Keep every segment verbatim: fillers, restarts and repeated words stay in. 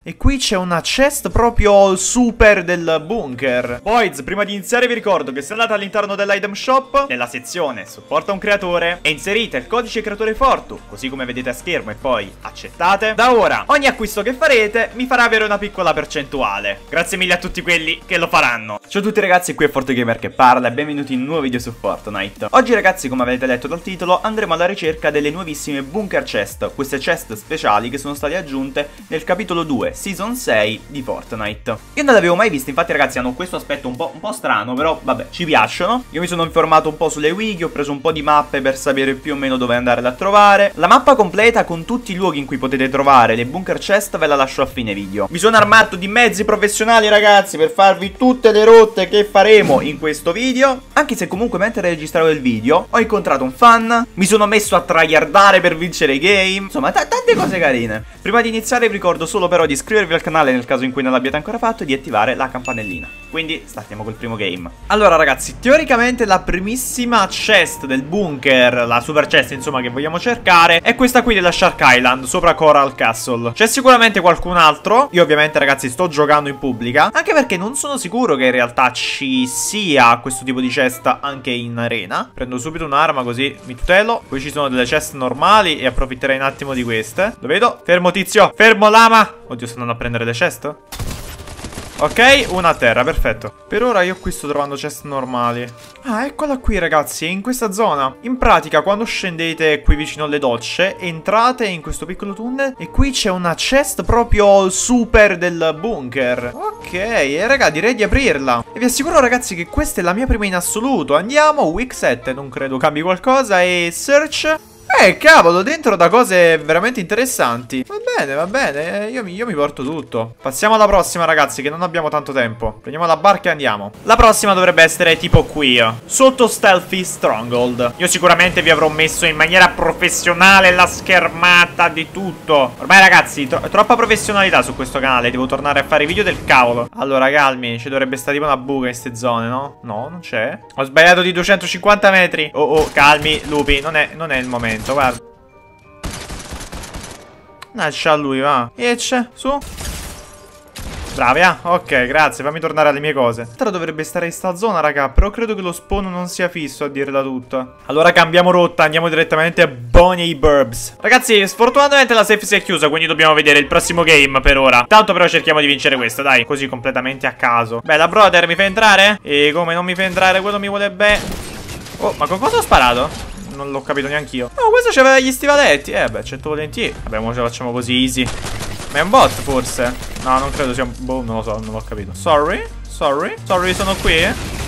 E qui c'è una chest proprio super del bunker. Boys, prima di iniziare vi ricordo che se andate all'interno dell'item shop, nella sezione supporta un creatore, e inserite il codice creatore Fortu, così come vedete a schermo, e poi accettate, da ora ogni acquisto che farete mi farà avere una piccola percentuale. Grazie mille a tutti quelli che lo faranno. Ciao a tutti ragazzi, qui è ForteGamer che parla e benvenuti in un nuovo video su Fortnite. Oggi ragazzi, come avete letto dal titolo, andremo alla ricerca delle nuovissime bunker chest, queste chest speciali che sono state aggiunte nel capitolo due Season sei di Fortnite. Io non le avevo mai viste, infatti ragazzi hanno questo aspetto un po', un po' strano, però vabbè, ci piacciono. Io mi sono informato un po' sulle wiki, ho preso un po' di mappe per sapere più o meno dove andare a trovare. La mappa completa con tutti i luoghi in cui potete trovare le bunker chest ve la lascio a fine video. Mi sono armato di mezzi professionali ragazzi per farvi tutte le rotte che faremo in questo video. Anche se comunque mentre registravo il video ho incontrato un fan, mi sono messo a tryhardare per vincere i game, insomma tante cose carine. Prima di iniziare vi ricordo solo però di iscrivervi al canale nel caso in cui non l'abbiate ancora fatto e di attivare la campanellina. Quindi startiamo col primo game. Allora ragazzi, teoricamente la primissima chest del bunker, la super chest insomma che vogliamo cercare, è questa qui della Shark Island sopra Coral Castle. C'è sicuramente qualcun altro. Io ovviamente ragazzi sto giocando in pubblica, anche perché non sono sicuro che in realtà ci sia questo tipo di chest anche in arena. Prendo subito un'arma così mi tutelo. Poi ci sono delle chest normali e approfitterei un attimo di queste. Lo vedo? Fermo tizio, fermo lama. Oddio, sto andando a prendere le chest. Ok, una a terra, perfetto. Per ora io qui sto trovando chest normali. Ah, eccola qui ragazzi, è in questa zona. In pratica quando scendete qui vicino alle docce, entrate in questo piccolo tunnel e qui c'è una chest proprio super del bunker. Ok, e raga, direi di aprirla. E vi assicuro ragazzi che questa è la mia prima in assoluto. Andiamo, week sette, non credo cambi qualcosa. E search. Eh, cavolo, dentro da cose veramente interessanti. Va bene, va bene, io mi, io mi porto tutto. Passiamo alla prossima, ragazzi, che non abbiamo tanto tempo. Prendiamo la barca e andiamo. La prossima dovrebbe essere tipo qui, sotto Stealthy Stronghold. Io sicuramente vi avrò messo in maniera professionale la schermata di tutto. Ormai, ragazzi, tro troppa professionalità su questo canale. Devo tornare a fare video del cavolo. Allora, calmi, ci dovrebbe stare tipo una buca in queste zone, no? No, non c'è. Ho sbagliato di duecentocinquanta metri. Oh, oh, calmi, lupi, non è, non è il momento. Guarda. Lascia a lui, va. E c'è, su. Bravi, ah, ok, grazie, fammi tornare alle mie cose. Tra dovrebbe stare in sta zona, raga, però credo che lo spawn non sia fisso, a dirla tutta. Allora cambiamo rotta, andiamo direttamente a Bonnie Burbs. Ragazzi, sfortunatamente la safe si è chiusa, quindi dobbiamo vedere il prossimo game per ora. Tanto però cerchiamo di vincere questo, dai, così completamente a caso. Bella, brother, mi fa entrare? E come non mi fa entrare, quello mi vuole bene. Oh, ma con cosa ho sparato? Non l'ho capito neanch'io. Oh, questo c'aveva gli stivaletti. Eh beh, cento volentieri. Vabbè, ora ce la facciamo così easy. Ma è un bot forse? No, non credo sia un... Boh, non lo so, non l'ho capito. Sorry, sorry, sorry, sono qui.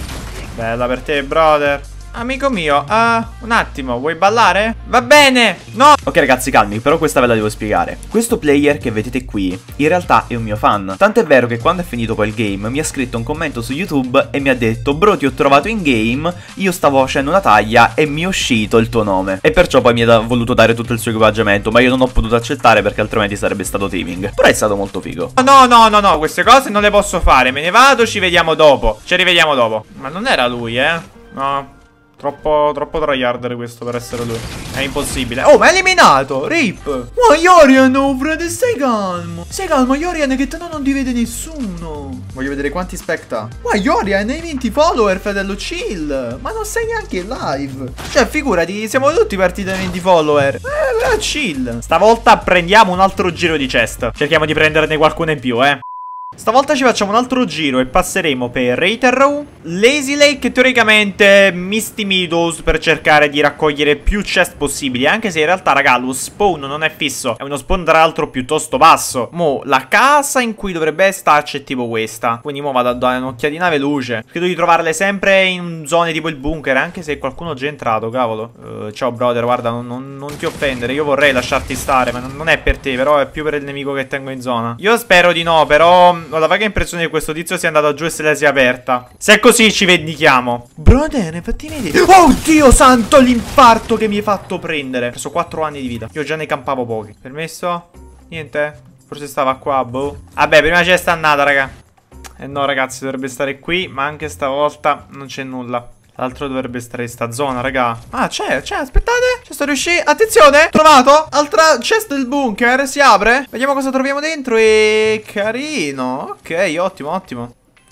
Bella per te, brother. Amico mio, uh, un attimo, vuoi ballare? Va bene, no. Ok ragazzi, calmi, però questa ve la devo spiegare. Questo player che vedete qui in realtà è un mio fan. Tant'è vero che quando è finito poi il game mi ha scritto un commento su YouTube e mi ha detto: bro, ti ho trovato in game, io stavo facendo una taglia e mi è uscito il tuo nome. E perciò poi mi ha voluto dare tutto il suo equipaggiamento, ma io non ho potuto accettare perché altrimenti sarebbe stato teaming. Però è stato molto figo. No, no, no, no, queste cose non le posso fare. Me ne vado, ci vediamo dopo. Ci rivediamo dopo. Ma non era lui, eh? No. Troppo, troppo tryharder questo per essere lui. È impossibile. Oh, ma è eliminato. Rip. Ma Yorian, oh, frate, stai calmo. Stai calmo, Yorian, che tanto non ti vede nessuno. Voglio vedere quanti specta. Ma Yorian, hai venti follower, fratello, chill. Ma non sei neanche live. Cioè, figurati, siamo tutti partiti da venti follower. Eh, chill. Stavolta prendiamo un altro giro di chest. Cerchiamo di prenderne qualcuno in più, eh. Stavolta ci facciamo un altro giro e passeremo per Raterrow, Lazy Lake e teoricamente Misty Meadows per cercare di raccogliere più chest possibili. Anche se in realtà, raga, lo spawn non è fisso. È uno spawn tra l'altro piuttosto basso. Mo, la casa in cui dovrebbe starci è tipo questa. Quindi mo vado a dare un'occhiatina veloce. Credo di trovarle sempre in zone tipo il bunker, anche se qualcuno è già entrato, cavolo. uh, Ciao brother, guarda, non, non, non ti offendere. Io vorrei lasciarti stare, ma non, non è per te, però è più per il nemico che tengo in zona. Io spero di no, però ho la vaga impressione che questo tizio sia andato giù e se la sia aperta. Se è così ci vendichiamo. Brother, fatti vedere. Oh Dio santo, l'infarto che mi hai fatto prendere. Ho preso quattro anni di vita. Io già ne campavo pochi. Permesso? Niente? Forse stava qua, boh. Vabbè, prima c'è stannata, raga. Eh no ragazzi, dovrebbe stare qui, ma anche stavolta non c'è nulla. L'altro dovrebbe stare in sta zona, raga. Ah, c'è, c'è, aspettate. Ci sto riuscendo. Attenzione, trovato. Altra chest del bunker, si apre. Vediamo cosa troviamo dentro e... carino. Ok, ottimo, ottimo.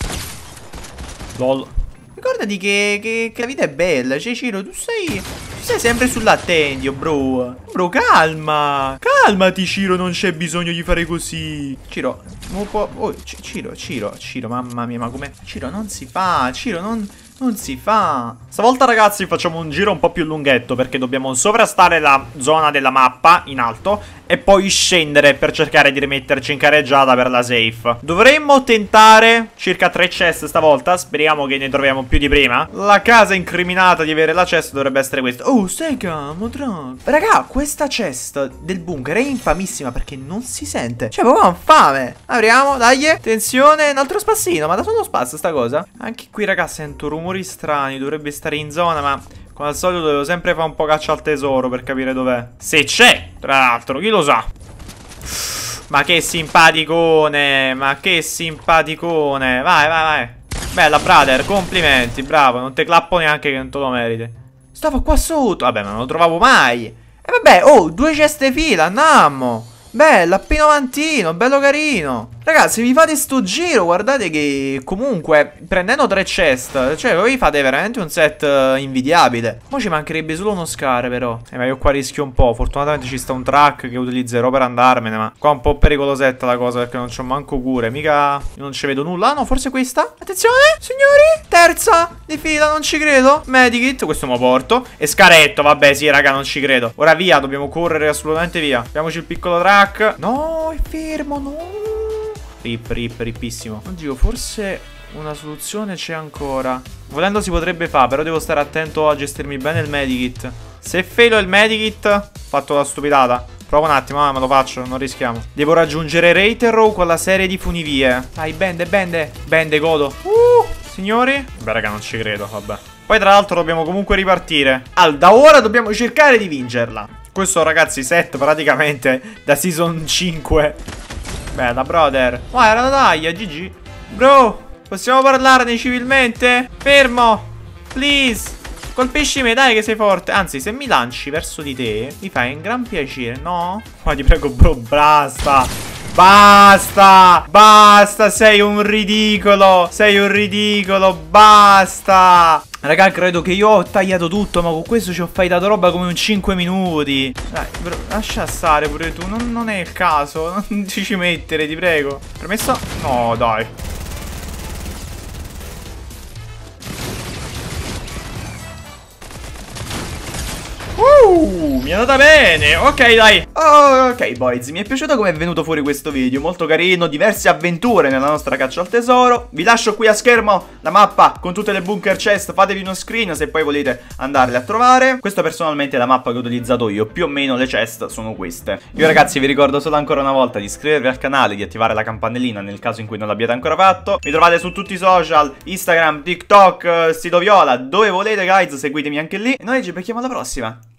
Lol. Ricordati che, che, che la vita è bella. Cioè, Ciro, tu sei... sei sempre sull'attendio, bro. Bro, calma. Calmati, Ciro, non c'è bisogno di fare così. Ciro, non può... Oh, Ciro, Ciro, Ciro, mamma mia, ma come... Ciro, non si fa. Ciro, non... non si fa. Stavolta, ragazzi, facciamo un giro un po' più lunghetto, perché dobbiamo sovrastare la zona della mappa in alto e poi scendere per cercare di rimetterci in carreggiata per la safe. Dovremmo tentare circa tre chest stavolta. Speriamo che ne troviamo più di prima. La casa incriminata di avere la chest dovrebbe essere questa. Oh, stai calmo, tranquillo. Raga, questa chest del bunker è infamissima perché non si sente. Cioè, proprio ho fame. Apriamo, dai. Attenzione, un altro spazzino. Ma da solo spazio sta cosa. Anche qui, raga, sento rumori strani. Dovrebbe stare in zona, ma... come al solito devo sempre fare un po' caccia al tesoro per capire dov'è. Se c'è, tra l'altro, chi lo sa. Ma che simpaticone. Ma che simpaticone. Vai, vai, vai. Bella, brother, complimenti, bravo. Non te clappo neanche che non te lo meriti. Stavo qua sotto. Vabbè, ma non lo trovavo mai. E vabbè, oh, due ceste fila, andiamo. Bella, P novanta, bello carino. Ragazzi, vi fate sto giro, guardate che comunque prendendo tre chest, cioè voi fate veramente un set uh, invidiabile. Mo' ci mancherebbe solo uno scar però. Eh, ma io qua rischio un po'. Fortunatamente ci sta un track che utilizzerò per andarmene, ma qua è un po' pericolosetta la cosa perché non c'ho manco cure. Mica non ci vedo nulla. Ah no, forse questa. Attenzione, signori. Terza di fila, non ci credo. Medikit, questo mo' porto. E scaretto, vabbè sì raga, non ci credo. Ora via, dobbiamo correre assolutamente via. Abbiamoci il piccolo track. No, è fermo, no. Rip, rip, ripissimo. Oddio, forse una soluzione c'è ancora. Volendo si potrebbe fare, però devo stare attento a gestirmi bene il medikit. Se failo il medikit, ho fatto la stupidata. Prova un attimo, ah, me lo faccio, non rischiamo. Devo raggiungere Reiterow con la serie di funivie. Dai, bende, bende. Bende, godo. Uh, signori. Beh, raga, non ci credo, vabbè. Poi tra l'altro dobbiamo comunque ripartire. Allora, da ora dobbiamo cercare di vincerla. Questo, ragazzi, set praticamente da season cinque. Bella, brother. Guarda, dai, G G. Bro, possiamo parlarne civilmente? Fermo, please. Colpisci me, dai che sei forte. Anzi, se mi lanci verso di te mi fai un gran piacere, no? Ma ti prego, bro, basta. Basta. Basta, sei un ridicolo. Sei un ridicolo, basta. Raga, credo che io ho tagliato tutto, ma con questo ci ho fightato roba come un cinque minuti. Dai, bro, lascia stare pure tu, non, non è il caso. Non ti ci mettere, ti prego. Permesso? No, dai. Uh, mi è andata bene. Ok, dai. Oh, ok, boys, mi è piaciuto come è venuto fuori questo video. Molto carino, diverse avventure nella nostra caccia al tesoro. Vi lascio qui a schermo la mappa con tutte le bunker chest. Fatevi uno screen se poi volete andarle a trovare. Questa personalmente è la mappa che ho utilizzato io. Più o meno le chest sono queste. Io, ragazzi, vi ricordo solo ancora una volta di iscrivervi al canale, di attivare la campanellina nel caso in cui non l'abbiate ancora fatto. Mi trovate su tutti i social, Instagram, TikTok, sito Viola, dove volete, guys. Seguitemi anche lì. E noi ci becchiamo alla prossima.